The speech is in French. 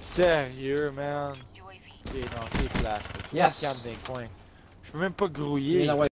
Sérieux, man? Ok, non, c'est flash. Yes! Je peux même pas grouiller.